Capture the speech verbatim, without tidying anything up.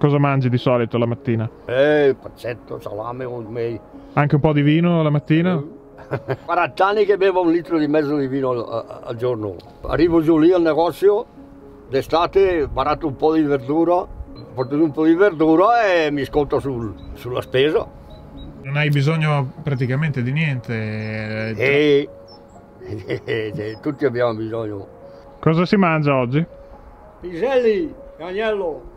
Cosa mangi di solito la mattina? Eh, pazzetto, salame con me. Anche un po' di vino la mattina? quaranta anni che bevo un litro di mezzo di vino al, al giorno. Arrivo giù lì al negozio, d'estate barato un po' di verdura, porto un po' di verdura e mi sconto sul, sulla spesa. Non hai bisogno praticamente di niente? E, e, e, e tutti abbiamo bisogno. Cosa si mangia oggi? Piselli, agnello.